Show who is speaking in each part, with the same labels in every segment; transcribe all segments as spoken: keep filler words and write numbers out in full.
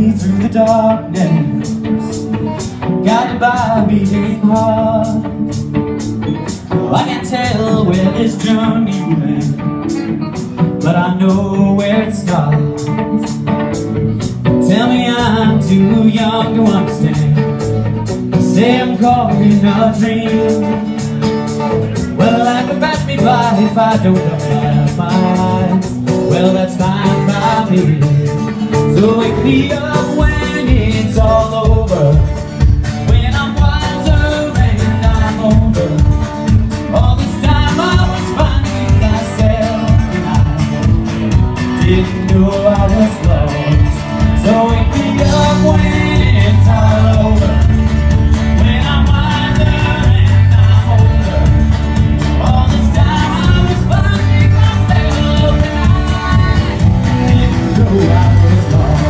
Speaker 1: way through the darkness, guided by a beating heart. Oh, I can't tell where this journey will end, but I know where it starts. Tell me I'm too young to understand. Say I'm caught in a dream. Well, life will pass me by if I don't have my eyes. Well, that's fine by me. So wake me up when it's all over, when I'm wiser and I'm older. All this time I was finding myself, and I didn't know I was lost. So wake me up when it's all over, when I'm wiser and I'm older. All this time I was finding myself, and I didn't know I was lost.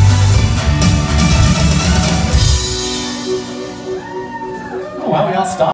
Speaker 2: Why we all stop?